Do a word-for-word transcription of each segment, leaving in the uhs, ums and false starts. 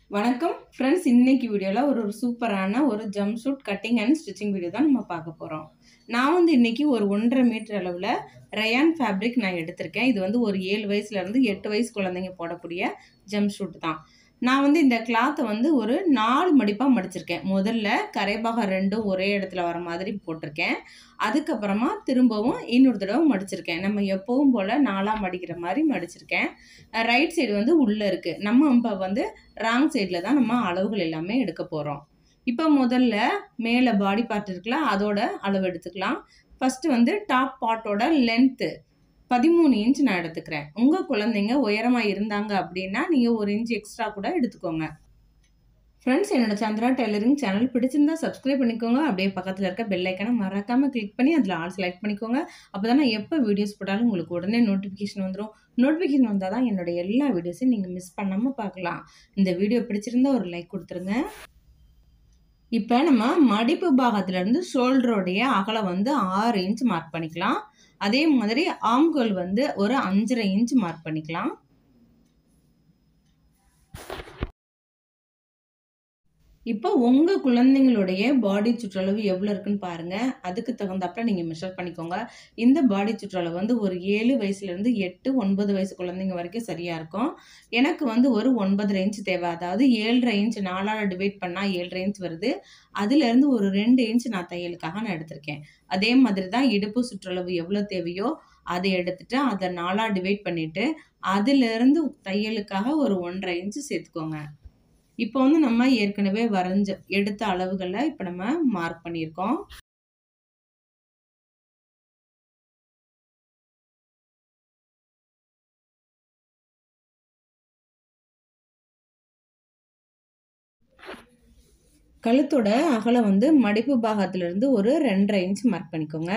வணக்கம் ஃப்ரெண்ட்ஸ், இன்னைக்கு வீடியோவில் ஒரு ஒரு சூப்பரான ஒரு jumpsuit cutting and stitching video தான் நம்ம பார்க்க போகிறோம். நான் வந்து இன்னைக்கு ஒரு ஒன்றரை மீட்டர் அளவில் ரயான் ஃபேப்ரிக் நான் எடுத்திருக்கேன். இது வந்து ஒரு ஏழு வயசுலேருந்து எட்டு வயசு குழந்தைங்க போடக்கூடிய ஜம்ப் சூட் தான். நான் வந்து இந்த கிளாத்தை வந்து ஒரு நாலு மடிப்பாக மடிச்சிருக்கேன். முதல்ல கரைபாகம் ரெண்டும் ஒரே இடத்துல வர மாதிரி போட்டிருக்கேன். அதுக்கப்புறமா திரும்பவும் இன்னொரு தடவை மடிச்சிருக்கேன். நம்ம எப்பவும் போல் நாலாக மடிக்கிற மாதிரி மடிச்சிருக்கேன். ரைட் சைடு வந்து உள்ளே இருக்குது. நம்ம இப்போ வந்து ராங் சைடில் தான் நம்ம அளவுகள் எல்லாமே எடுக்க போகிறோம். இப்போ முதல்ல மேலே பாடி பார்ட் இருக்குல்ல, அதோட அளவு எடுத்துக்கலாம். ஃபஸ்ட்டு வந்து டாப் பார்ட்டோட லென்த்து பதிமூணு இன்ச் நான் எடுத்துக்கிறேன். உங்கள் குழந்தைங்க உயரமாக இருந்தாங்க அப்படின்னா நீங்கள் ஒரு இன்ச் எக்ஸ்ட்ரா கூட எடுத்துக்கோங்க. ஃப்ரெண்ட்ஸ், என்னோட சந்திரா டெய்லரிங் சேனல் பிடிச்சிருந்தா சப்ஸ்கிரைப் பண்ணிக்கோங்க. அப்படியே பக்கத்தில் இருக்க பெல் ஐக்கனை மறக்காமல் கிளிக் பண்ணி அதில் ஆல் செலக்ட் பண்ணிக்கோங்க. அப்போ தான் நான் எப்போ வீடியோஸ் போட்டாலும் உங்களுக்கு உடனே நோட்டிஃபிகேஷன் வந்துடும். நோட்டிஃபிகேஷன் வந்தால் தான் என்னோட எல்லா வீடியோஸையும் நீங்கள் மிஸ் பண்ணாமல் பார்க்கலாம். இந்த வீடியோ பிடிச்சிருந்தா ஒரு லைக் கொடுத்துருங்க. இப்போ நம்ம மடிப்பு பாகத்துலேருந்து ஷோல்டருடைய அகலம் வந்து ஆறு இன்ச் மார்க் பண்ணிக்கலாம். அதே மாதிரி ஆம்கோல் வந்து ஒரு அஞ்சரை இன்ச் மார்க் பண்ணிக்கலாம். இப்போ உங்கள் குழந்தைங்களுடைய பாடி சுற்றளவு எவ்வளோ இருக்குன்னு பாருங்கள். அதுக்கு தகுந்தாப்புல நீங்கள் மெஷர் பண்ணிக்கோங்க. இந்த பாடி சுற்றளவு வந்து ஒரு ஏழு வயசுலேருந்து எட்டு ஒன்பது வயசு குழந்தைங்க வரைக்கும் சரியாக இருக்கும். எனக்கு வந்து ஒரு ஒன்பதரை இன்ச் தேவை. அதாவது ஏழரை இன்ச் நாலால் டிவைட் பண்ணால் ஏழரை இன்ச் வருது. அதுலேருந்து ஒரு ரெண்டு இன்ச் நான் தையலுக்காக நான் எடுத்திருக்கேன். அதே மாதிரி தான் இடுப்பு சுற்றளவு எவ்வளோ தேவையோ அதை எடுத்துட்டு அதை நாலாக டிவைட் பண்ணிவிட்டு அதுலேருந்து தையலுக்காக ஒரு ஒன்றரை இன்ச்சு சேர்த்துக்கோங்க. இப்போ வந்து நம்ம ஏற்கனவே வரைஞ்ச எடுத்த அளவுகளை இப்போ நம்ம மார்க் பண்ணியிருக்கோம். கழுத்தோட அகலம் வந்து மடிப்பு பாகத்திலிருந்து ஒரு ரெண்டரை இன்ச் மார்க் பண்ணிக்கோங்க.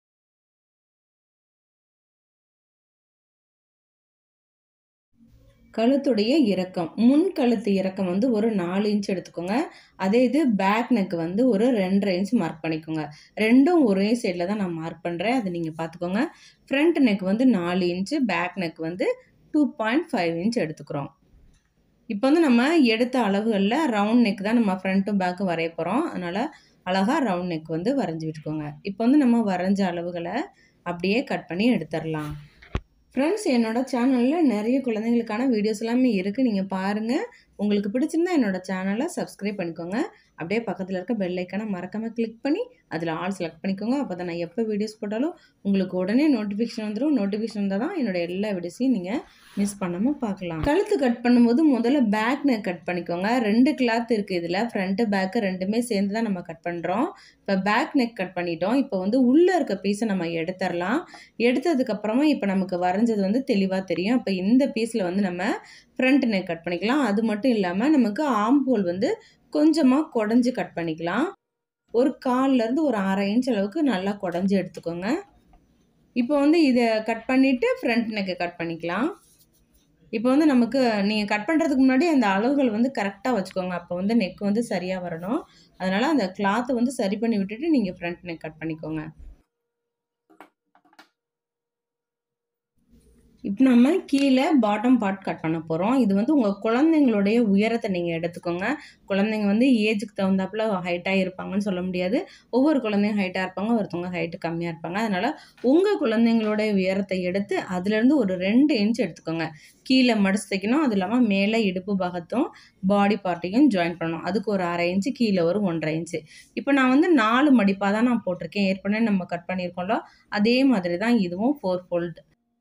கழுத்துடைய இறக்கம், முன் கழுத்து இறக்கம் வந்து ஒரு நாலு இன்ச் எடுத்துக்கோங்க. அதே இது பேக் நெக் வந்து ஒரு ரெண்டரை இன்ச் மார்க் பண்ணிக்கோங்க. ரெண்டும் ஒரே சைடில் தான் நான் மார்க் பண்ணுறேன், அதை நீங்கள் பார்த்துக்கோங்க. ஃப்ரண்ட் நெக் வந்து நாலு இன்ச்சு, பேக் நெக் வந்து டூ பாயிண்ட் ஃபைவ் இன்ச் எடுத்துக்கிறோம். இப்போ வந்து நம்ம எடுத்த அளவுகளில் ரவுண்ட் நெக் தான் நம்ம ஃப்ரண்ட்டும் பேக்கும் வரைய போகிறோம். அதனால் அழகாக ரவுண்ட் நெக் வந்து வரைஞ்சி விட்டுக்கோங்க. இப்போ வந்து நம்ம வரைஞ்ச அளவுகளை அப்படியே கட் பண்ணி எடுத்துடலாம். ஃப்ரெண்ட்ஸ், என்னோடய சேனலில் நிறைய குழந்தைங்களுக்கான வீடியோஸ் எல்லாமே இருக்குது, நீங்கள் பாருங்கள். உங்களுக்கு பிடிச்சிருந்தா என்னோடய சேனலை சப்ஸ்கிரைப் பண்ணிக்கோங்க. அப்படியே பக்கத்தில் இருக்க பெல் ஐக்கானை மறக்காமல் கிளிக் பண்ணி அதில் ஆல் செலக்ட் பண்ணிக்கோங்க. அப்போ தான் நான் எப்போ வீடியோஸ் போட்டாலும் உங்களுக்கு உடனே நோட்டிஃபிகேஷன் வந்துடும். நோட்டிஃபிகேஷன் வந்தால் தான் என்னோடய எல்லா வீடியோஸையும் நீங்கள் மிஸ் பண்ணாமல் பார்க்கலாம். கழுத்து கட் பண்ணும்போது முதல்ல பேக் நெக் கட் பண்ணிக்கோங்க. ரெண்டு கிளாத் இருக்குது இதில், ஃப்ரண்ட்டு பேக்கு ரெண்டுமே சேர்ந்து தான் நம்ம கட் பண்ணுறோம். இப்போ பேக் நெக் கட் பண்ணிட்டோம். இப்போ வந்து உள்ளே இருக்க பீஸை நம்ம எடுத்துடலாம். எடுத்ததுக்கப்புறமா இப்போ நமக்கு வரைஞ்சது வந்து தெளிவாக தெரியும். இப்போ இந்த பீஸில் வந்து நம்ம ஃப்ரண்ட் நெக் கட் பண்ணிக்கலாம். அது மட்டும் இல்லாமல் நமக்கு ஆம் ஹோல் வந்து கொஞ்சமாக குடஞ்சி கட் பண்ணிக்கலாம். ஒரு கால்லேருந்து ஒரு அரை இன்ச் அளவுக்கு நல்லா குடஞ்சி எடுத்துக்கோங்க. இப்போ வந்து இதை கட் பண்ணிவிட்டு ஃப்ரண்ட் நெக்கை கட் பண்ணிக்கலாம். இப்போ வந்து நமக்கு நீங்கள் கட் பண்ணுறதுக்கு முன்னாடி அந்த அளவுகள் வந்து கரெக்டாக வச்சுக்கோங்க. அப்போ வந்து நெக் வந்து சரியாக வரணும். அதனால் அந்த கிளாத்தை வந்து சரி பண்ணி விட்டுட்டு நீங்கள் ஃப்ரண்ட் நெக் கட் பண்ணிக்கோங்க. இப்போ நம்ம கீழே பாட்டம் பார்ட் கட் பண்ண போகிறோம். இது வந்து உங்கள் குழந்தைங்களுடைய உயரத்தை நீங்கள் எடுத்துக்கோங்க. குழந்தைங்க வந்து ஏஜுக்கு தகுந்தாப்புல ஹைட்டாக இருப்பாங்கன்னு சொல்ல முடியாது. ஒவ்வொரு குழந்தைங்க ஹைட்டாக இருப்பாங்க, ஒருத்தவங்க ஹைட்டு கம்மியாக இருப்பாங்க. அதனால் உங்கள் குழந்தைங்களுடைய உயரத்தை எடுத்து அதுலேருந்து ஒரு ரெண்டு இன்ச் எடுத்துக்கோங்க. கீழே மடிச்சு தைக்கணும். அது இல்லாமல் மேலே இடுப்பு பாகத்தும் பாடி பார்ட்டையும் ஜாயின் பண்ணணும். அதுக்கு ஒரு அரை இன்ச்சு, கீழே ஒரு ஒன்றரை இன்ச்சு. இப்போ நான் வந்து நாலு மடிப்பாக தான் நான் போட்டிருக்கேன். ஏற்கனவே நம்ம கட் பண்ணியிருக்கோம்ல, அதே மாதிரி தான் இதுவும் ஃபோர் ஃபோல்டு.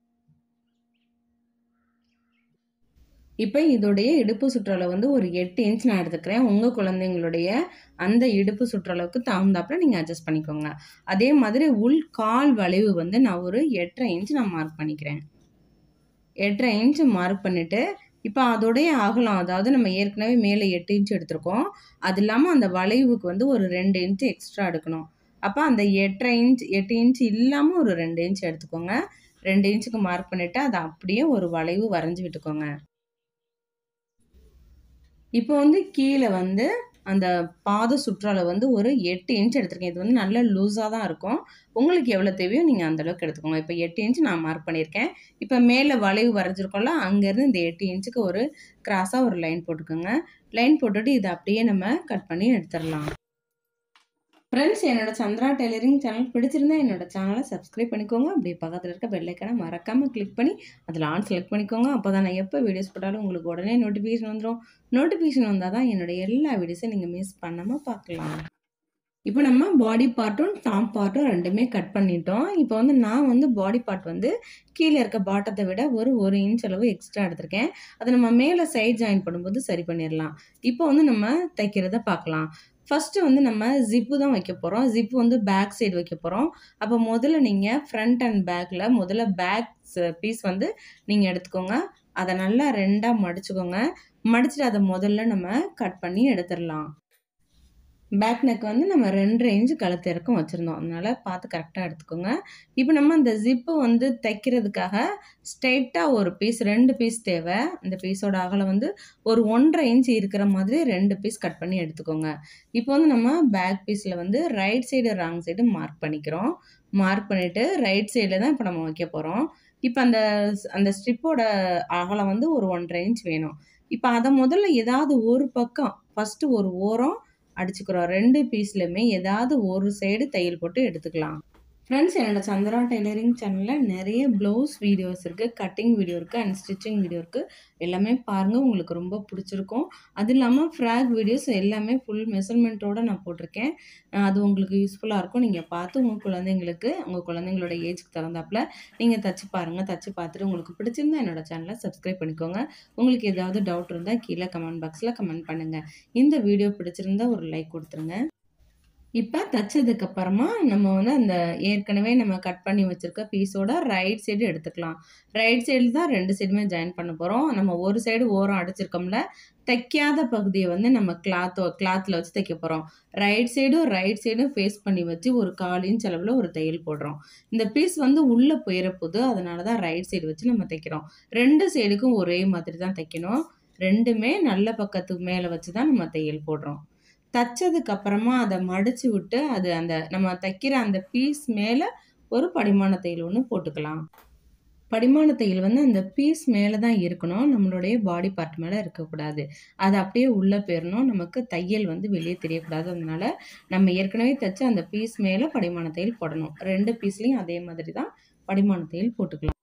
இப்போ இதோடைய இடுப்பு சுற்றளவு வந்து ஒரு எட்டு இன்ச் நான் எடுத்துக்கிறேன். உங்கள் குழந்தைங்களுடைய அந்த இடுப்பு சுற்றளவுக்கு தகுந்தாப்புல நீங்கள் அட்ஜஸ்ட் பண்ணிக்கோங்க. அதே மாதிரி உள் கால் வளைவு வந்து நான் ஒரு எட்டரை இன்ச் நான் மார்க் பண்ணிக்கிறேன். எட்டரை இன்ச் மார்க் பண்ணிவிட்டு இப்போ அதோடைய அகலம், அதாவது நம்ம ஏற்கனவே மேலே எட்டு இன்ச் எடுத்திருக்கோம். அது இல்லாமல் அந்த வளைவுக்கு வந்து ஒரு ரெண்டு இன்ச்சு எக்ஸ்ட்ரா எடுக்கணும். அப்போ அந்த எட்டரை இன்ச் எட்டு இன்ச் இல்லாமல் ஒரு ரெண்டு இன்ச் எடுத்துக்கோங்க. ரெண்டு இன்ச்சுக்கு மார்க் பண்ணிவிட்டு அதை அப்படியே ஒரு வளைவு வரைஞ்சி விட்டுக்கோங்க. இப்போ வந்து கீழே வந்து அந்த பாத சுற்றளவு வந்து ஒரு எட்டு இன்ச் எடுத்திருக்கேன். இது வந்து நல்ல லூஸா தான் இருக்கும். உங்களுக்கு எவ்வளோ தேவையோ நீங்க அந்த அளவுக்கு எடுத்துக்கோங்க. இப்ப எட்டு இன்ச் நான் மார்க் பண்ணியிருக்கேன். இப்ப மேல வளைவு வரைஞ்சிருக்கோம்ல, அங்கேருந்து இந்த எட்டு இன்ச்சுக்கு ஒரு கிராஸா ஒரு லைன் போட்டுக்கோங்க. லைன் போட்டுட்டு இத அப்படியே நம்ம கட் பண்ணி எடுத்துறலாம். ஃப்ரெண்ட்ஸ், என்னோட சந்திரா டெய்லரிங் சேனல் பிடிச்சிருந்தா என்னோட சேனலை சப்ஸ்கிரைப் பண்ணிக்கோங்க. அப்படியே பக்கத்தில் இருக்க பெல் ஐக்கானை மறக்காமல் கிளிக் பண்ணி அதில் ஆன் செலக்ட் பண்ணிக்கோங்க. அப்போ தான் நான் எப்போ வீடியோஸ் போட்டாலும் உங்களுக்கு உடனே நோட்டிஃபிகேஷன் வந்துடும். நோட்டிஃபிகேஷன் வந்தால் தான் என்னோட எல்லா வீடியோஸையும் நீங்கள் மிஸ் பண்ணாமல் பார்க்கலாம். இப்போ நம்ம பாடி பார்ட்டும் டாப் பார்ட்டும் ரெண்டுமே கட் பண்ணிட்டோம். இப்போ வந்து நான் வந்து பாடி பார்ட் வந்து கீழே இருக்க பாட்டத்தை விட ஒரு ஒரு இன்ச் அளவு எக்ஸ்ட்ரா எடுத்திருக்கேன். அதை நம்ம மேலே சைட் ஜாயின் பண்ணும்போது சரி பண்ணிடலாம். இப்போ வந்து நம்ம தைக்கிறத பார்க்கலாம். ஃபஸ்ட்டு வந்து நம்ம ஜிப்பு தான் வைக்க போகிறோம். ஜிப்பு வந்து பேக் சைடு வைக்க போகிறோம். அப்போ முதல்ல நீங்கள் ஃப்ரண்ட் அண்ட் பேக்கில் முதல்ல பேக் பீஸ் வந்து நீங்கள் எடுத்துக்கோங்க. அதை நல்லா ரெண்டாக மடிச்சுக்கோங்க. மடிச்சுட்டு அதை முதல்ல நம்ம கட் பண்ணி எடுத்துடலாம். பேக் நெக் வந்து நம்ம ரெண்டரை இன்ச்சு கழுத்து இறக்கம் வச்சுருந்தோம். அதனால் பார்த்து கரெக்டாக எடுத்துக்கோங்க. இப்போ நம்ம இந்த ஜிப்பு வந்து தைக்கிறதுக்காக ஸ்ட்ரைட்டாக ஒரு பீஸ் ரெண்டு பீஸ் தேவை. அந்த பீஸோட அகலம் வந்து ஒரு ஒன்றரை இன்ச்சு இருக்கிற மாதிரி ரெண்டு பீஸ் கட் பண்ணி எடுத்துக்கோங்க. இப்போ வந்து நம்ம பேக் பீஸில் வந்து right side wrong side mark பண்ணிக்கிறோம். மார்க் பண்ணிவிட்டு ரைட் சைடில் தான் இப்போ நம்ம வைக்க போகிறோம். இப்போ அந்த அந்த ஸ்ட்ரிப்போட அகலம் வந்து ஒரு ஒன்றரை இன்ச் வேணும். இப்போ அதை முதல்ல ஏதாவது ஒரு பக்கம் ஃபஸ்ட்டு ஒரு ஓரம் அடிச்சுக்கிறோம். ரெண்டு பீஸ்லையுமே ஏதாவது ஒரு சைடு தையல் போட்டு எடுத்துக்கலாம். ஃப்ரெண்ட்ஸ், என்னோட சந்திரா டெய்லரிங் சேனலில் நிறைய ப்ளவுஸ் வீடியோஸ் இருக்குது, கட்டிங் வீடியோ இருக்குது அண்ட் ஸ்டிச்சிங் வீடியோ இருக்குது. எல்லாமே பாருங்கள், உங்களுக்கு ரொம்ப பிடிச்சிருக்கும். அது இல்லாமல் ஃப்ராக் வீடியோஸ் எல்லாமே ஃபுல் மெஷர்மெண்ட்டோடு நான் போட்டிருக்கேன். அது உங்களுக்கு யூஸ்ஃபுல்லாக இருக்கும். நீங்கள் பார்த்து உங்கள் குழந்தைங்களுக்கு உங்கள் குழந்தைங்களோட ஏஜுக்கு தகுந்தாப்பில் நீங்கள் தச்சு பாருங்கள். தச்சு பார்த்துட்டு உங்களுக்கு பிடிச்சிருந்தா என்னோட சேனலை சப்ஸ்கிரைப் பண்ணிக்கோங்க. உங்களுக்கு ஏதாவது டவுட் இருந்தால் கீழே கமெண்ட் பாக்ஸில் கமெண்ட் பண்ணுங்கள். இந்த வீடியோ பிடிச்சிருந்தா ஒரு லைக் கொடுத்துருங்க. இப்போ தைச்சதுக்கப்புறமா நம்ம வந்து அந்த ஏற்கனவே நம்ம கட் பண்ணி வச்சுருக்க பீஸோட ரைட் சைடு எடுத்துக்கலாம். ரைட் சைடு தான் ரெண்டு சைடுமே ஜாயின் பண்ண போகிறோம். நம்ம ஒரு சைடு ஓரம் அடிச்சிருக்கோம்ல, தைக்காத பகுதியை வந்து நம்ம கிளாத்தோ கிளாத்தில் வச்சு தைக்க போகிறோம். ரைட் சைடும் ரைட் சைடும் ஃபேஸ் பண்ணி வச்சு ஒரு கால் இன்ச் அளவில் ஒரு தையல் போடுறோம். இந்த பீஸ் வந்து உள்ளே போயிடப்போகுது, அதனால தான் ரைட் சைடு வச்சு நம்ம தைக்கிறோம். ரெண்டு சைடுக்கும் ஒரே மாதிரி தான் தைக்கணும். ரெண்டுமே நல்ல பக்கத்துக்கு மேலே வச்சு தான் நம்ம தையல் போடுறோம். தைச்சதுக்கு அப்புறமா அதை மடிச்சு விட்டு அது அந்த நம்ம தைக்கிற அந்த பீஸ் மேலே ஒரு படிமான தையல் ஒன்று போட்டுக்கலாம். படிமான தையல் வந்து அந்த பீஸ் மேலே தான் இருக்கணும், நம்மளுடைய பாடி பார்ட் மேலே இருக்கக்கூடாது. அது அப்படியே உள்ளே போயிடணும், நமக்கு தையல் வந்து வெளியே தெரியக்கூடாது. அதனால நம்ம ஏற்கனவே தைச்ச அந்த பீஸ் மேலே படிமான தையல் போடணும். ரெண்டு பீஸ்லேயும் அதே மாதிரி தான் படிமான தையல் போட்டுக்கலாம்.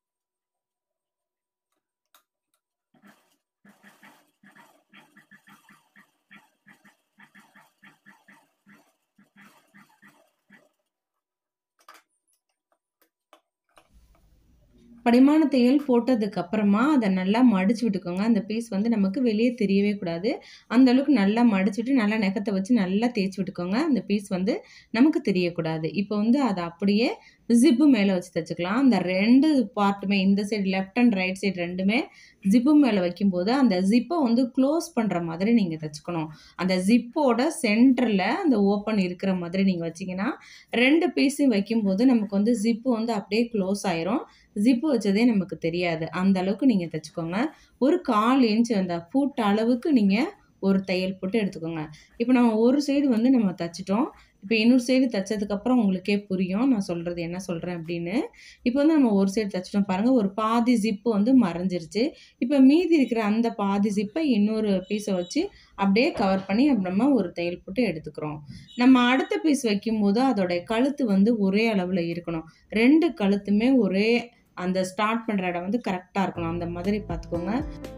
படிமான தையல் போட்டதுக்கு அப்புறமா அதை நல்லா மடிச்சு விட்டுக்கோங்க. அந்த பீஸ் வந்து நமக்கு வெளியே தெரியவே கூடாது. அந்த அளவுக்கு நல்லா மடிச்சுட்டு நல்லா நகத்தை வச்சு நல்லா தேய்ச்சி விட்டுக்கோங்க. அந்த பீஸ் வந்து நமக்கு தெரியக்கூடாது. இப்போ வந்து அதை அப்படியே ஜிப்பு மேலே வச்சு தைச்சிக்கலாம். அந்த ரெண்டு பார்ட்டுமே இந்த side left and right side ரெண்டுமே ஜிப்பு மேலே வைக்கும்போது அந்த ஜிப்பை வந்து க்ளோஸ் பண்ணுற மாதிரி நீங்கள் தைச்சிக்கணும். அந்த ஜிப்போட சென்டரில் அந்த ஓப்பன் இருக்கிற மாதிரி நீங்கள் வச்சிங்கன்னா ரெண்டு பீஸையும் வைக்கும்போது நமக்கு வந்து ஜிப்பு வந்து அப்படியே க்ளோஸ் ஆயிரும். ஜிப்பு வச்சதே நமக்கு தெரியாது. அந்த அளவுக்கு நீங்கள் தைச்சிக்கோங்க. ஒரு கால் இன்ச் அந்த ஃபுட் அளவுக்கு நீங்கள் ஒரு தையல் போட்டு எடுத்துக்கோங்க. இப்போ நம்ம ஒரு சைடு வந்து நம்ம தைச்சிட்டோம். இப்போ இன்னொரு சைடு தைச்சதுக்கப்புறம் உங்களுக்கே புரியும் நான் சொல்கிறது என்ன சொல்கிறேன் அப்படின்னு. இப்போ வந்து நம்ம ஒரு சைடு தைச்சிட்டோம் பாருங்கள், ஒரு பாதி ஜிப்பு வந்து மறைஞ்சிருச்சு. இப்போ மீதி இருக்கிற அந்த பாதி ஜிப்பை இன்னொரு பீஸை வச்சு அப்படியே கவர் பண்ணி நம்ம ஒரு தையல் போட்டு எடுத்துக்கிறோம். நம்ம அடுத்த பீஸ் வைக்கும்போது அதோடைய கழுத்து வந்து ஒரே அளவில் இருக்கணும். ரெண்டு கழுத்துமே ஒரே அந்த ஸ்டார்ட் பண்ணுற இடம் வந்து கரெக்டாக இருக்கணும். அந்த மாதிரி பார்த்துக்கோங்க.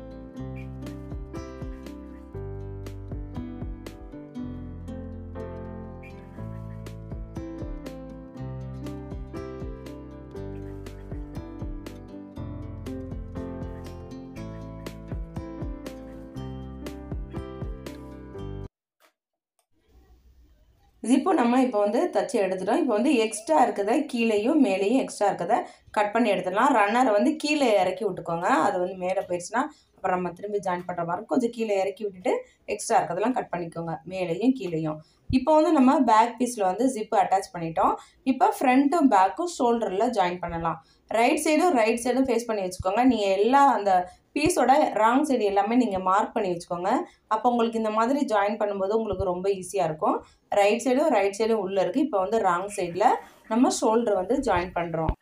ஜிப்பு நம்ம இப்போ வந்து தச்சு எடுத்துட்டோம். இப்போ வந்து எக்ஸ்ட்ரா இருக்கிறத கீழேயும் மேலேயும் எக்ஸ்ட்ரா இருக்கிறத கட் பண்ணி எடுத்துடலாம். ரன்னரை வந்து கீழே இறக்கி விட்டுக்கோங்க. அது வந்து மேலே போயிடுச்சுன்னா அப்புறம் நம்ம திரும்பி ஜாயின் பண்ணுற மாதிரி கொஞ்சம் கீழே இறக்கி விட்டுட்டு எக்ஸ்ட்ரா இருக்கிறதெல்லாம் கட் பண்ணிக்கோங்க, மேலேயும் கீழேயும். இப்போ வந்து நம்ம பேக் பீஸில் வந்து ஜிப்பு அட்டாச் பண்ணிட்டோம். இப்போ ஃப்ரண்ட்டும் பேக்கும் ஷோல்டரில் ஜாயின் பண்ணலாம். ரைட் சைடும் ரைட் சைடும் ஃபேஸ் பண்ணி வச்சுக்கோங்க. நீங்கள் எல்லா அந்த பீஸோட ராங் சைடு எல்லாமே நீங்கள் மார்க் பண்ணி வச்சுக்கோங்க. அப்போ உங்களுக்கு இந்த மாதிரி ஜாயின் பண்ணும்போது உங்களுக்கு ரொம்ப ஈஸியாக இருக்கும். ரைட் சைடும் ரைட் சைடும் உள்ளே இருக்குது. இப்போ வந்து ராங் சைடில் நம்ம ஷோல்டர் வந்து ஜாயின் பண்ணுறோம்.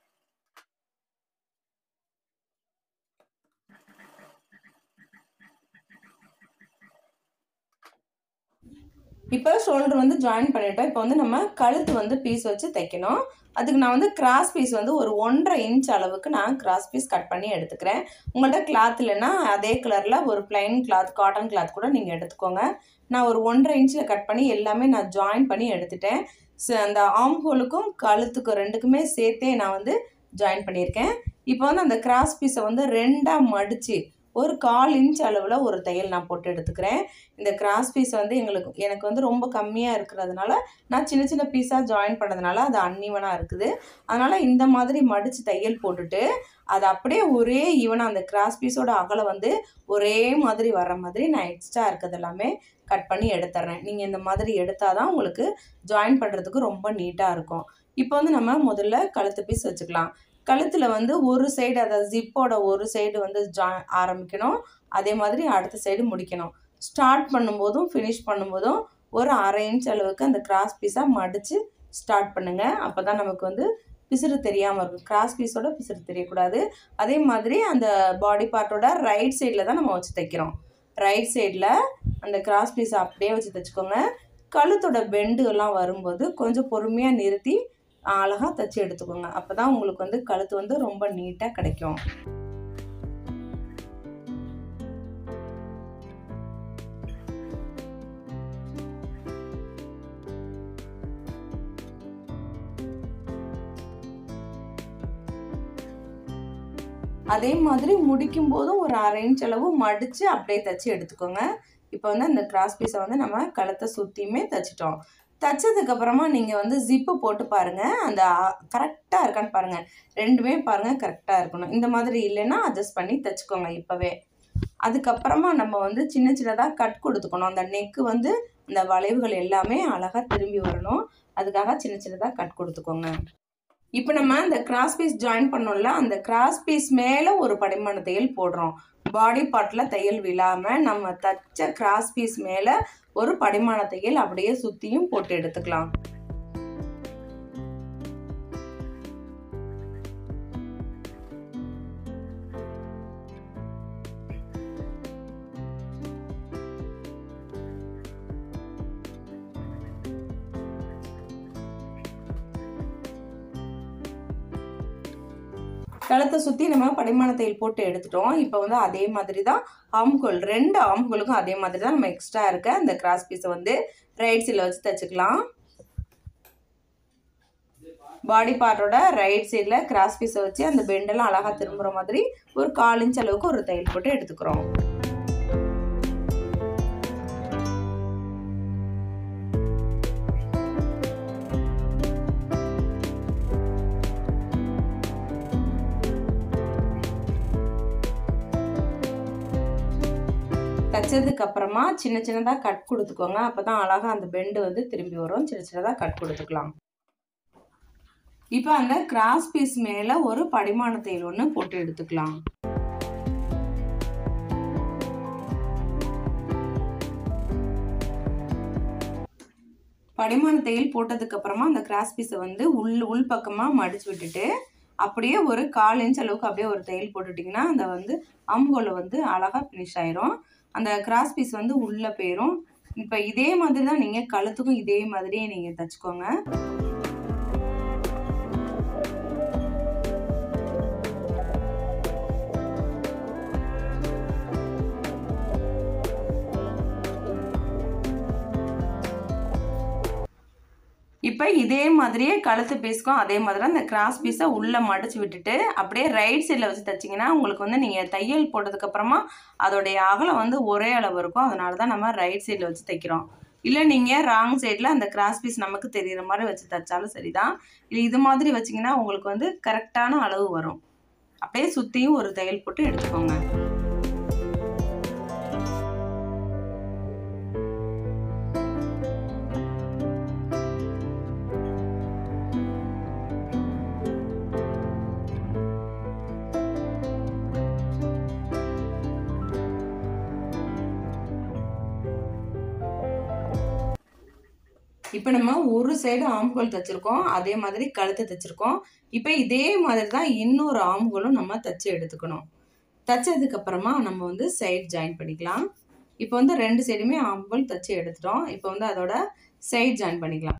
இப்போ ஷோல்டர் வந்து ஜாயின் பண்ணிட்டோம். இப்போ வந்து நம்ம கழுத்து வந்து பீஸ் வச்சு தைக்கணும். அதுக்கு நான் வந்து கிராஸ் பீஸ் வந்து ஒரு ஒன்றரை இன்ச் அளவுக்கு நான் கிராஸ் பீஸ் கட் பண்ணி எடுத்துக்கிறேன். உங்கள்கிட்ட கிளாத் இல்லைன்னா அதே கலரில் ஒரு பிளைன் கிளாத் காட்டன் கிளாத் கூட நீங்கள் எடுத்துக்கோங்க. நான் ஒரு ஒன்றரை இன்ச்சில் கட் பண்ணி எல்லாமே நான் ஜாயின் பண்ணி எடுத்துட்டேன். ஸோ அந்த ஆர்ம் ஹோலுக்கும் கழுத்துக்கும் ரெண்டுக்குமே சேர்த்தே நான் வந்து ஜாயின் பண்ணியிருக்கேன். இப்போ வந்து அந்த கிராஸ் பீஸை வந்து ரெண்டாக மடித்து ஒரு கால் இன்ச் அளவில் ஒரு தையல் நான் போட்டு எடுத்துக்கிறேன். இந்த கிராஸ் பீஸ் வந்து எங்களுக்கு எனக்கு வந்து ரொம்ப கம்மியாக இருக்கிறதுனால நான் சின்ன சின்ன பீஸாக ஜாயின் பண்ணதுனால அது அன்ஈவனாக இருக்குது. அதனால் இந்த மாதிரி மடித்து தையல் போட்டுட்டு அது அப்படியே ஒரே ஈவனாக அந்த கிராஸ் பீஸோட அகலம் வந்து ஒரே மாதிரி வர்ற மாதிரி நான் எக்ஸ்ட்ரா இருக்கிறது எல்லாமே கட் பண்ணி எடுத்துட்றேன். நீங்கள் இந்த மாதிரி எடுத்தால் தான் உங்களுக்கு ஜாயின் பண்ணுறதுக்கு ரொம்ப நீட்டாக இருக்கும். இப்போ வந்து நம்ம முதல்ல கழுத்து பீஸ் வச்சுக்கலாம். கழுத்தில் வந்து ஒரு சைடு அதாவது ஜிப்போட ஒரு சைடு வந்து ஜா ஆரம்பிக்கணும். அதே மாதிரி அடுத்த சைடு முடிக்கணும். ஸ்டார்ட் பண்ணும்போதும் ஃபினிஷ் பண்ணும்போதும் ஒரு அரை இன்ச் அளவுக்கு அந்த கிராஸ் பீஸாக மடித்து ஸ்டார்ட் பண்ணுங்கள். அப்போ தான் நமக்கு வந்து பிசுறு தெரியாமல் இருக்கும். கிராஸ் பீஸோட பிசுறு தெரியக்கூடாது. அதே மாதிரி அந்த பாடி பார்ட்டோட ரைட் சைடில் தான் நம்ம வச்சு தைக்கிறோம். ரைட் சைடில் அந்த கிராஸ் பீஸை அப்படியே வச்சு தைச்சிக்கோங்க. கழுத்தோட பெண்டு எல்லாம் வரும்போது கொஞ்சம் பொறுமையாக நிறுத்தி அழகாக தைச்சி எடுத்துக்கோங்க. அப்போ தான் உங்களுக்கு வந்து கழுத்து வந்து ரொம்ப நீட்டாக கிடைக்கும். அதே மாதிரி முடிக்கும் போதும் ஒரு அரை இன்ச் அளவு மடித்து அப்படியே தைச்சி எடுத்துக்கோங்க. இப்போ வந்து அந்த கிராஸ் பீஸை வந்து நம்ம கழுத்தை சுற்றியுமே தைச்சிட்டோம். தைச்சதுக்கப்புறமா நீங்கள் வந்து ஜிப்பு போட்டு பாருங்கள். அந்த கரெக்டாக இருக்கான்னு பாருங்கள். ரெண்டுமே பாருங்கள் கரெக்டாக இருக்கணும். இந்த மாதிரி இல்லைன்னா அட்ஜஸ்ட் பண்ணி தைச்சிக்கோங்க இப்போவே. அதுக்கப்புறமா நம்ம வந்து சின்ன சின்னதாக கட் கொடுத்துக்கணும். அந்த நெக்கு வந்து அந்த வளைவுகள் எல்லாமே அழகாக திரும்பி வரணும். அதுக்காக சின்ன சின்னதாக கட் கொடுத்துக்கோங்க. இப்போ நம்ம அந்த கிராஸ் பீஸ் ஜாயின் பண்ணோம்ல, அந்த கிராஸ் பீஸ் மேலே ஒரு படிமான தையல் போடுறோம். பாடி பார்ட்டில் தையல் விழாமல் நம்ம தைச்ச கிராஸ் பீஸ் மேலே ஒரு படிமான தையல் அப்படியே சுற்றியும் போட்டு எடுத்துக்கலாம். கழுத்தை சுற்றி நம்ம படிமான தையல் போட்டு எடுத்துட்டோம். இப்போ வந்து அதே மாதிரி தான் ஆம்ஹோல் ரெண்டு ஆம்ஹோலுக்கும் அதே மாதிரி தான் நம்ம எக்ஸ்ட்ரா இருக்க அந்த கிராஸ் பீஸை வந்து ரைட் சைடில் வச்சு தைச்சிக்கலாம். பாடி பார்ட்டோட ரைட் சைடில் கிராஸ் பீஸை வச்சு அந்த பெண்டெல்லாம் அழகாக திரும்புகிற மாதிரி ஒரு கால் இன்ச் அளவுக்கு ஒரு தையல் போட்டு எடுத்துக்கிறோம். தைச்சதுக்கு அப்புறமா சின்ன சின்னதாக கட் கொடுத்துக்கோங்க. அப்போ தான் அழகாக அந்த பெண்டு வந்து திரும்பி வரும். சின்ன சின்னதாக கட் கொடுத்துக்கலாம். இப்போ அந்த கிராஸ் பீஸ் மேலே ஒரு படிமான தையல் ஒன்று போட்டு எடுத்துக்கலாம். படிமான தையல் போட்டதுக்கு அப்புறமா அந்த கிராஸ் பீஸை வந்து உள் உள் பக்கமாக மடிச்சு விட்டுட்டு அப்படியே ஒரு கால் இன்ச் அளவுக்கு அப்படியே ஒரு தையல் போட்டுட்டிங்கன்னா அந்த வந்து ஆம்ஹோலில் வந்து அழகாக ஃபினிஷ் ஆயிரும். அந்த கிராஸ் பீஸ் வந்து உள்ளே போயிடும். இப்போ இதே மாதிரி தான் நீங்கள் கழுத்துக்கும் இதே மாதிரியே நீங்கள் தைச்சிக்கோங்க. இப்போ இதே மாதிரியே கழுத்து பீஸ்க்கும் அதே மாதிரி அந்த கிராஸ் பீஸை உள்ளே மடிச்சு விட்டுட்டு அப்படியே ரைட் சைடில் வச்சு தைச்சிங்கன்னா உங்களுக்கு வந்து நீங்கள் தையல் போட்டதுக்கப்புறமா அதோடைய அகலம் வந்து ஒரே அளவு இருக்கும். அதனால தான் நம்ம ரைட் சைடில் வச்சு தைக்கிறோம். இல்லை நீங்கள் ராங் சைடில் அந்த கிராஸ் பீஸ் நமக்கு தெரிகிற மாதிரி வச்சு தைச்சாலும் சரிதான். இல்லை இது மாதிரி வச்சிங்கன்னா உங்களுக்கு வந்து கரெக்டான அளவு வரும். அப்படியே சுற்றியும் ஒரு தையல் போட்டு எடுத்துக்கோங்க. இப்போ நம்ம ஒரு சைடு ஆம்ஹோல் தைச்சிருக்கோம், அதே மாதிரி கழுத்து தைச்சிருக்கோம். இப்போ இதே மாதிரி தான் இன்னொரு ஆம்ஹோலும் நம்ம தைச்சு எடுத்துக்கணும். தைச்சதுக்கு அப்புறமா நம்ம வந்து சைடு ஜாயின் பண்ணிக்கலாம். இப்போ வந்து ரெண்டு சைடுமே ஆம்ஹோல் தைச்சு எடுத்துட்டோம். இப்போ வந்து அதோட சைடு ஜாயின் பண்ணிக்கலாம்.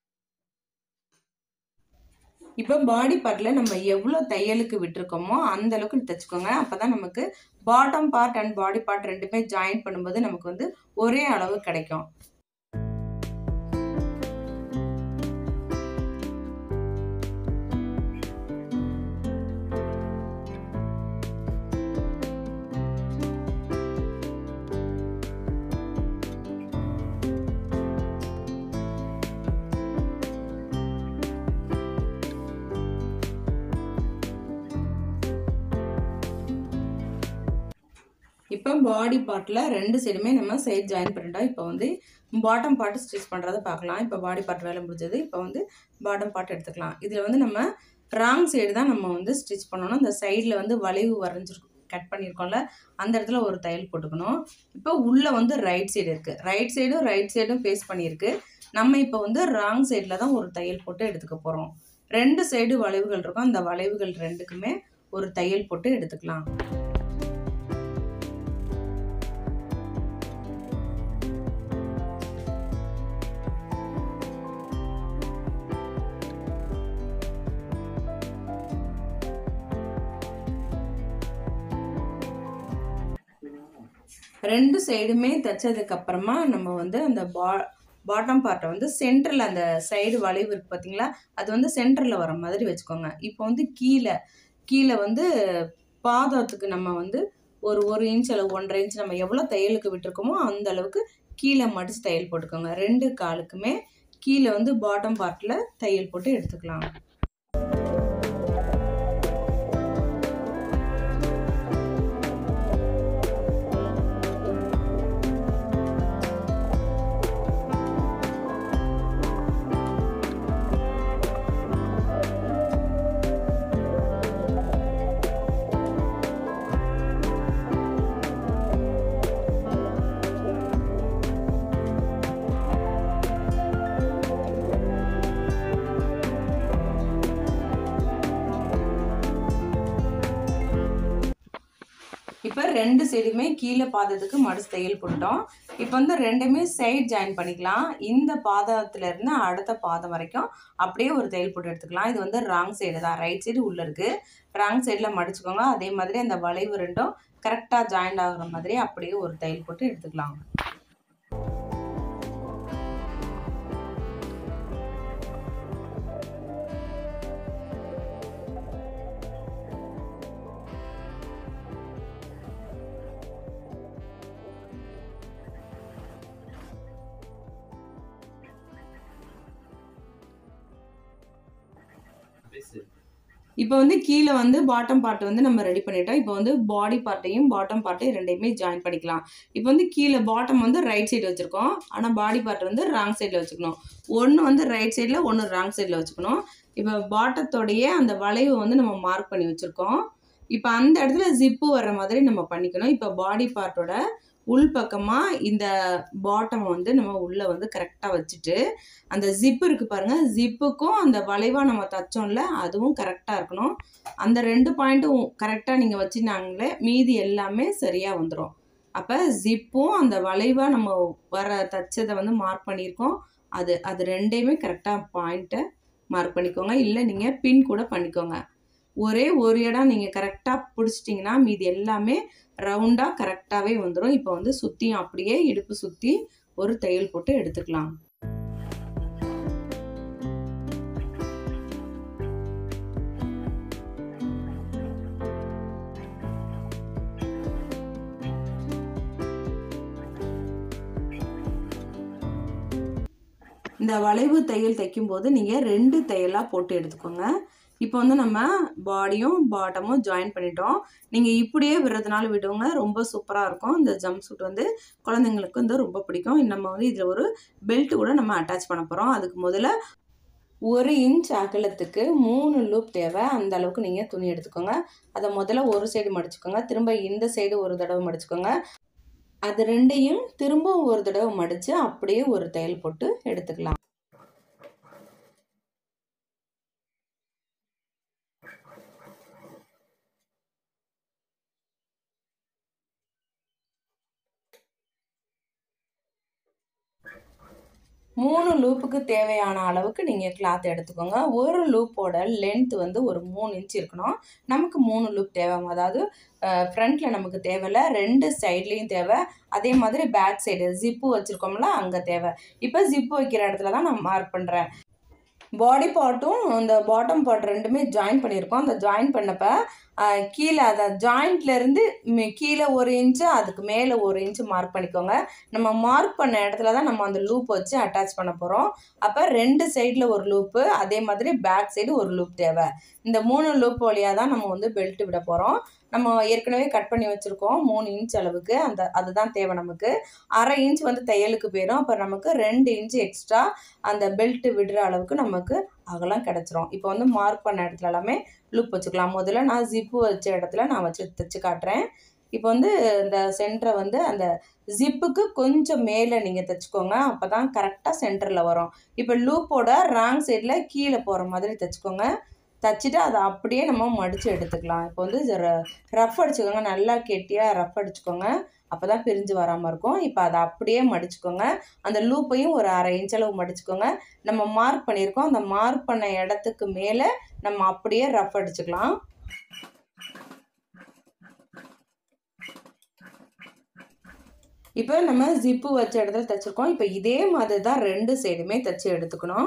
இப்போ பாடி பார்ட்ல நம்ம எவ்வளோ தையலுக்கு விட்டுருக்கோமோ அந்த அளவுக்கு தைச்சுக்கோங்க. அப்பதான் நமக்கு bottom part and body part ரெண்டுமே ஜாயின் பண்ணும்போது நமக்கு வந்து ஒரே அளவு கிடைக்கும். இப்போ பாடி பார்ட்ல ரெண்டு சைடுமே நம்ம சைடு ஜாயின் பண்ணிட்டோம். இப்போ வந்து பாட்டம் பார்ட் ஸ்டிச் பண்ணுறதை பார்க்கலாம். இப்போ பாடி பார்ட் வேலை முடிஞ்சது. இப்போ வந்து பாட்டம் பார்ட் எடுத்துக்கலாம். இதில் வந்து நம்ம ராங் சைடு தான் நம்ம வந்து ஸ்டிச் பண்ணணும். அந்த சைடில் வந்து வளைவு வரைஞ்சிருக்கும், கட் பண்ணியிருக்கோம்ல, அந்த இடத்துல ஒரு தையல் போட்டுக்கணும். இப்போ உள்ளே வந்து ரைட் சைடு இருக்குது. ரைட் சைடும் ரைட் சைடும் ஃபேஸ் பண்ணியிருக்கு. நம்ம இப்போ வந்து ராங் சைடில் தான் ஒரு தையல் போட்டு எடுத்துக்க போகிறோம். ரெண்டு சைடு வளைவுகள் இருக்கும். அந்த வளைவுகள் ரெண்டுக்குமே ஒரு தையல் போட்டு எடுத்துக்கலாம். ரெண்டு சைடுமே தைச்சதுக்கு அப்புறமா நம்ம வந்து அந்த பா பாட்டம் பார்ட்டை வந்து சென்டரில் அந்த சைடு வளைவு இருக்குது பார்த்தீங்களா, அது வந்து சென்டரில் வர மாதிரி வச்சுக்கோங்க. இப்போ வந்து கீழே கீழே வந்து பாதத்துக்கு நம்ம வந்து ஒரு ஒரு இன்ச் அல்லது ஒன்றரை இன்ச் நம்ம எவ்வளோ தையலுக்கு விட்டுருக்கோமோ அந்த அளவுக்கு கீழே மடித்து தையல் போட்டுக்கோங்க. ரெண்டு காலுக்குமே கீழே வந்து பாட்டம் பார்ட்டில் தையல் போட்டு எடுத்துக்கலாம். இப்போ ரெண்டு சைடுமே கீழே பாதத்துக்கு மடிச்சு தையல் போட்டோம். இப்போ வந்து ரெண்டுமே சைடு ஜாயின் பண்ணிக்கலாம். இந்த பாதத்துல இருந்து அடுத்த பாதம் வரைக்கும் அப்படியே ஒரு தையல் போட்டு எடுத்துக்கலாம். இது வந்து ராங் சைடு தான், ரைட் சைடு உள்ள இருக்கு. ராங் சைடில் மடிச்சுக்கோங்க. அதே மாதிரி அந்த வளைவு ரெண்டும் கரெக்டாக ஜாயின் ஆகுற மாதிரி அப்படியே ஒரு தையல் போட்டு எடுத்துக்கலாம். இப்போ வந்து கீழே வந்து பாட்டம் பார்ட் வந்து நம்ம ரெடி பண்ணிட்டோம். இப்போ வந்து பாடி பார்ட்டையும் பாட்டம் பார்ட்டையும் ரெண்டையுமே ஜாயின் பண்ணிக்கலாம். இப்போ வந்து கீழே பாட்டம் வந்து ரைட் சைடு வச்சுருக்கோம், ஆனால் பாடி பார்ட் வந்து ராங் சைடில் வச்சுக்கணும். ஒன்று வந்து ரைட் சைடில், ஒன்று ராங் சைடில் வச்சுக்கணும். இப்போ பாட்டத்தோடைய அந்த வளைவு வந்து நம்ம மார்க் பண்ணி வச்சுருக்கோம். இப்போ அந்த இடத்துல ஜிப்பு வர்ற மாதிரி நம்ம பண்ணிக்கணும். இப்போ பாடி பார்ட்டோட உள் பக்கமாக இந்த பாட்டம் வந்து நம்ம உள்ளே வந்து கரெக்டாக வச்சுட்டு, அந்த ஜிப்பு இருக்குது பாருங்கள், ஜிப்புக்கும் அந்த வளைவாக நம்ம தைச்சோம்ல அதுவும் கரெக்டாக இருக்கணும். அந்த ரெண்டு பாயிண்ட்டும் கரெக்டாக நீங்கள் வச்சுனாங்களே மீதி எல்லாமே சரியாக வந்துடும். அப்போ ஜிப்பும் அந்த வளைவாக நம்ம வர தைச்சதை வந்து மார்க் பண்ணியிருக்கோம், அது அது ரெண்டையுமே கரெக்டாக பாயிண்ட்டை மார்க் பண்ணிக்கோங்க. இல்லை நீங்கள் பின் கூட பண்ணிக்கோங்க. ஒரே ஒரு இடம் நீங்கள் கரெக்டாக பிடிச்சிட்டிங்கன்னா மீதி எல்லாமே ரவுண்டாக கரெக்டாகவே வந்துடும். இப்போ வந்து சுற்றியும் அப்படியே இடுப்பு சுற்றி ஒரு தையல் போட்டு எடுத்துக்கலாம். இந்த வளைவு தையல் தைக்கும்போது நீங்கள் ரெண்டு தையலாக போட்டு எடுத்துக்கோங்க. இப்போ வந்து நம்ம பாடியும் பாட்டமும் ஜாயின் பண்ணிட்டோம். நீங்கள் இப்படியே விடுறதுனால விடுங்க, ரொம்ப சூப்பராக இருக்கும். இந்த ஜம்ப் சூட் வந்து குழந்தைங்களுக்கு வந்து ரொம்ப பிடிக்கும். நம்ம வந்து இதில் ஒரு பெல்ட் கூட நம்ம அட்டாச் பண்ண போகிறோம். அதுக்கு முதல்ல ஒரு இன்ச் அகலத்துக்கு மூணு லூப் தேவை. அந்த அளவுக்கு நீங்கள் துணி எடுத்துக்கோங்க. அதை முதல்ல ஒரு சைடு மடிச்சுக்கோங்க, திரும்ப இந்த சைடு ஒரு தடவை மடிச்சுக்கோங்க. அது ரெண்டையும் திரும்ப ஒரு தடவை மடித்து அப்படியே ஒரு தையல் போட்டு எடுத்துக்கலாம். மூணு லூப்புக்கு தேவையான அளவுக்கு நீங்கள் கிளாத் எடுத்துக்கோங்க. ஒரு லூப்போட லென்த் வந்து ஒரு மூணு இன்ச் இருக்கணும். நமக்கு மூணு லூப் தேவை. அதாவது ஃப்ரண்ட்டில் நமக்கு தேவையில்ல, ரெண்டு சைட்லேயும் தேவை. அதே மாதிரி பேக் சைடு ஜிப்பு வச்சுருக்கோம்ல அங்கே தேவை. இப்போ ஜிப்பு வைக்கிற இடத்துல தான் நான் மார்க் பண்ணுறேன். பாடி பார்ட்டும் இந்த பாட்டம் பார்ட் ரெண்டுமே ஜாயின் பண்ணியிருக்கோம். அந்த ஜாயின் பண்ணப்போ கீழே அதை ஜாயிண்ட்லேருந்து கீழே ஒரு இன்ச்சு அதுக்கு மேலே ஒரு இன்ச்சு மார்க் பண்ணிக்கோங்க. நம்ம மார்க் பண்ண இடத்துல தான் நம்ம அந்த லூப் வச்சு அட்டாச் பண்ண போகிறோம். அப்போ ரெண்டு சைடில் ஒரு லூப்பு, அதே மாதிரி பேக் சைடு ஒரு லூப் தேவை. இந்த மூணு லூப் வழியாக தான் நம்ம வந்து பெல்ட் விட போகிறோம். நம்ம ஏற்கனவே கட் பண்ணி வச்சுருக்கோம் மூணு இன்ச் அளவுக்கு. அந்த அதுதான் தேவை நமக்கு. அரை இன்ச் வந்து தையலுக்கு போயிடும். அப்போ நமக்கு ரெண்டு இன்ச்சு எக்ஸ்ட்ரா அந்த பெல்ட் விடுற அளவுக்கு நமக்கு அகலம் கிடச்சிரும். இப்போ வந்து மார்க் பண்ண இடத்துல எல்லாமே லூப் வச்சுக்கலாம். முதல்ல நான் ஜிப்பு வச்ச இடத்துல நான் வச்சு தைச்சு காட்டுறேன். இப்போ வந்து இந்த சென்டரை வந்து அந்த ஜிப்புக்கு கொஞ்சம் மேலே நீங்கள் தைச்சிக்கோங்க. அப்போ தான் கரெக்டாக சென்டரில் வரும். இப்போ லூப்போட ராங் சைடில் கீழே போகிற மாதிரி தைச்சிக்கோங்க. தைச்சிட்டு அதை அப்படியே நம்ம மடித்து எடுத்துக்கலாம். இப்போ வந்து ரஃப் அடிச்சுக்கோங்க, நல்லா கெட்டியாக ரஃப் அடிச்சுக்கோங்க. அப்போ தான் பிரிஞ்சு வராமல் இருக்கும். இப்போ அதை அப்படியே மடிச்சுக்கோங்க. அந்த லூப்பையும் ஒரு அரை இன்ச் அளவு மடிச்சுக்கோங்க. நம்ம மார்க் பண்ணியிருக்கோம், அந்த மார்க் பண்ண இடத்துக்கு மேலே நம்ம அப்படியே ரஃப் அடிச்சுக்கலாம். இப்போ நம்ம ஜிப்பு வச்ச இடத்துல தைச்சிருக்கோம். இப்போ இதே மாதிரி தான் ரெண்டு சைடுமே தைச்சி எடுத்துக்கணும்.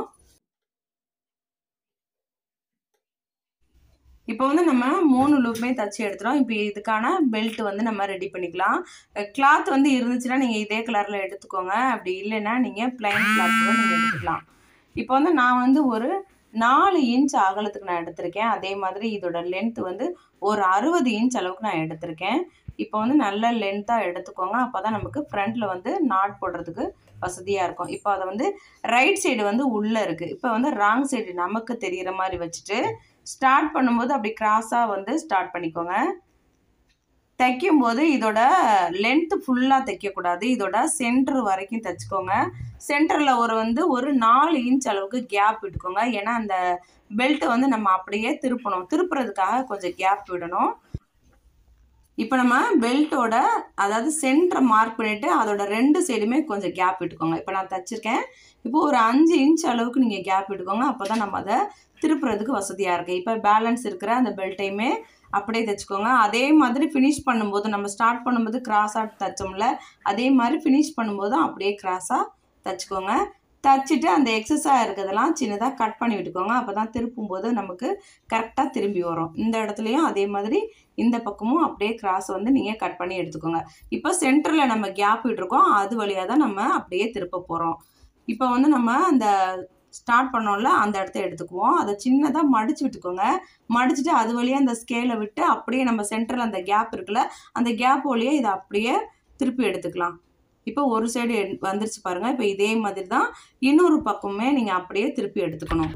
இப்போ வந்து நம்ம மூணு லூப்புமே தைச்சி எடுத்துகிறோம். இப்போ இதுக்கான பெல்ட் வந்து நம்ம ரெடி பண்ணிக்கலாம். கிளாத் வந்து இருந்துச்சுன்னா நீங்கள் இதே கலரில் எடுத்துக்கோங்க. அப்படி இல்லைன்னா நீங்கள் பிளைன் கிளாத் கூட நீங்கள் எடுத்துக்கலாம். இப்போ வந்து நான் வந்து ஒரு நாலு இன்ச் அகலத்துக்கு நான் எடுத்திருக்கேன். அதே மாதிரி இதோட லென்த் வந்து ஒரு அறுபது இன்ச் அளவுக்கு நான் எடுத்திருக்கேன். இப்போ வந்து நல்ல லென்த்தாக எடுத்துக்கோங்க. அப்போ தான் நமக்கு ஃப்ரண்ட்டில் வந்து நாட் போடுறதுக்கு வசதியாக இருக்கும். இப்போ அதை வந்து ரைட் சைடு வந்து உள்ளே இருக்குது. இப்போ வந்து ராங் சைடு நமக்கு தெரிகிற மாதிரி வச்சுட்டு ஸ்டார்ட் பண்ணும்போது அப்படி கிராஸாக வந்து ஸ்டார்ட் பண்ணிக்கோங்க. தைக்கும்போது இதோட லென்த்து ஃபுல்லாக தைக்கக்கூடாது. இதோட சென்டர் வரைக்கும் தைச்சிக்கோங்க. சென்டரில் ஒரு வந்து ஒரு நாலு இன்ச் அளவுக்கு கேப் விட்டுக்கோங்க. ஏன்னா அந்த பெல்ட்டை வந்து நம்ம அப்படியே திருப்பணும். திருப்புறதுக்காக கொஞ்சம் கேப் விடணும். இப்போ நம்ம பெல்ட்டோட அதாவது சென்டரை மார்க் பண்ணிவிட்டு அதோட ரெண்டு சைடுமே கொஞ்சம் கேப் விட்டுக்கோங்க. இப்போ நான் தைச்சிருக்கேன். இப்போ ஒரு அஞ்சு இன்ச் அளவுக்கு நீங்கள் கேப் விட்டுக்கோங்க. அப்போ தான் நம்ம அதை திருப்புறதுக்கு வசதியாக இருக்குது. இப்போ பேலன்ஸ் இருக்கிற அந்த பெல்ட்டையுமே அப்படியே தைச்சிக்கோங்க. அதே மாதிரி ஃபினிஷ் பண்ணும்போது நம்ம ஸ்டார்ட் பண்ணும்போது கிராஸாக தைச்சோம்ல, அதே மாதிரி ஃபினிஷ் பண்ணும்போதும் அப்படியே கிராஸாக தைச்சிக்கோங்க. தைச்சிட்டு அந்த எக்ஸஸாக இருக்கிறதெல்லாம் சின்னதாக கட் பண்ணி விட்டுக்கோங்க. அப்போ தான் திருப்பும்போது நமக்கு கரெக்டாக திரும்பி வரும். இந்த இடத்துலையும் அதே மாதிரி இந்த பக்கமும் அப்படியே கிராஸ் வந்து நீங்கள் கட் பண்ணி எடுத்துக்கோங்க. இப்போ சென்டரில் நம்ம கேப் விட்டுருக்கோம், அது வழியாக தான் நம்ம அப்படியே திருப்ப போகிறோம். இப்போ வந்து நம்ம அந்த ஸ்டார்ட் பண்ணோம்ல அந்த இடத்த எடுத்துக்குவோம். அதை சின்னதாக மடித்து விட்டுக்கோங்க. மடிச்சுட்டு அது வழியாக அந்த ஸ்கேலை விட்டு அப்படியே நம்ம சென்டரில் அந்த கேப் இருக்குல்ல, அந்த கேப் வழியாக இதை அப்படியே திருப்பி எடுத்துக்கலாம். இப்போ ஒரு சைடு வந்துருச்சு பாருங்கள். இப்போ இதே மாதிரி தான் இன்னொரு பக்கமே நீங்கள் அப்படியே திருப்பி எடுத்துக்கணும்.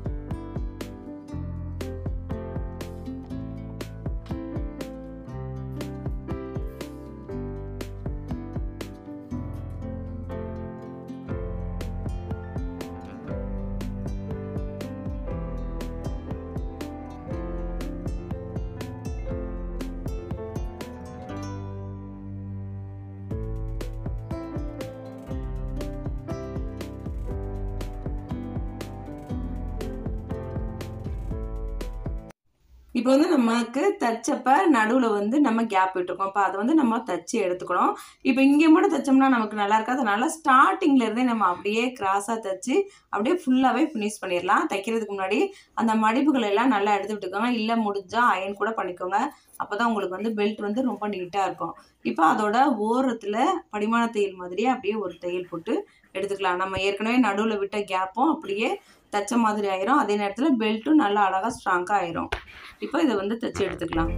இப்போ வந்து நமக்கு தைச்சப்ப நடுவில் வந்து நம்ம கேப் விட்டுருக்கோம். இப்போ அதை வந்து நம்ம தைச்சி எடுத்துக்கணும். இப்போ இங்கே மட்டும் தைச்சோம்னா நமக்கு நல்லா இருக்காது. அதனால ஸ்டார்டிங்லேருந்தே நம்ம அப்படியே கிராஸாக தைச்சி அப்படியே ஃபுல்லாகவே ஃபினிஷ் பண்ணிடலாம். தைக்கிறதுக்கு முன்னாடி அந்த மடிப்புகள் எல்லாம் நல்லா எடுத்து விட்டுக்கோங்க. இல்லை முடிஞ்சால் அயன் கூட பண்ணிக்கோங்க. அப்போ தான் உங்களுக்கு வந்து பெல்ட் வந்து ரொம்ப நீட்டாக இருக்கும். இப்போ அதோட ஓரத்தில் படிமான தையல் மாதிரியே அப்படியே ஒரு தையல் போட்டு எடுத்துக்கலாம். நம்ம ஏற்கனவே நடுவில் விட்ட கேப்பும் அப்படியே தைச்ச மாதிரி ஆயிரும். அதே நேரத்தில் பெல்ட்டும் நல்லா அழகாக ஸ்ட்ராங்காக ஆயிரும். இப்போ இதை வந்து தைச்சி எடுத்துக்கலாம்.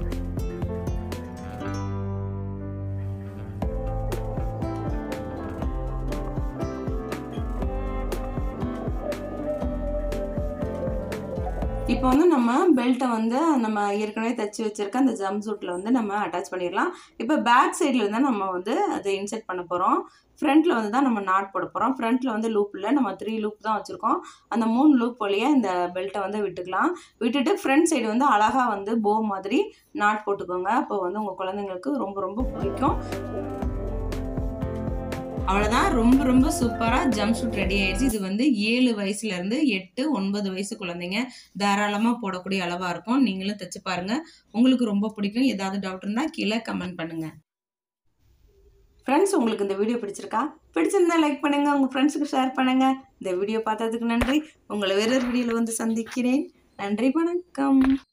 இப்போ வந்து நம்ம பெல்ட்டை வந்து நம்ம ஏற்கனவே தைச்சி வச்சுருக்க அந்த ஜம்ப் சூட்டில் வந்து நம்ம அட்டாச் பண்ணிடலாம். இப்போ பேக் சைடில் இருந்தால் நம்ம வந்து அதை இன்செர்ட் பண்ண போகிறோம். ஃப்ரண்ட்டில் வந்து தான் நம்ம நாட் போட போகிறோம். ஃப்ரண்ட்டில் வந்து லூப் இல்லை, நம்ம த்ரீ லூப் தான் வச்சுருக்கோம். அந்த மூணு லூப் வழியாக இந்த பெல்ட்டை வந்து விட்டுக்கலாம். விட்டுட்டு ஃப்ரண்ட் சைடு வந்து அழகாக வந்து போ மாதிரி நாட் போட்டுக்கோங்க. அப்போ வந்து உங்கள் குழந்தைங்களுக்கு ரொம்ப ரொம்ப பிடிக்கும். அவ்வளோதான். ரொம்ப ரொம்ப சூப்பராக ஜம்ப் சூட் ரெடி ஆயிடுச்சு. இது வந்து ஏழு வயசுலேருந்து எட்டு ஒன்பது வயசு குழந்தைங்க தாராளமாக போடக்கூடிய அளவாக இருக்கும். நீங்களும் தைச்சு பாருங்கள், உங்களுக்கு ரொம்ப பிடிக்கும். ஏதாவது டவுட் இருந்தால் கீழே கமெண்ட் பண்ணுங்கள். ஃப்ரெண்ட்ஸ், உங்களுக்கு இந்த வீடியோ பிடிச்சிருக்கா? பிடிச்சிருந்தா லைக் பண்ணுங்கள், உங்கள் ஃப்ரெண்ட்ஸுக்கு ஷேர் பண்ணுங்கள். இந்த வீடியோ பார்த்ததுக்கு நன்றி. உங்களை வேறொரு வீடியோவில் வந்து சந்திக்கிறேன். நன்றி, வணக்கம்.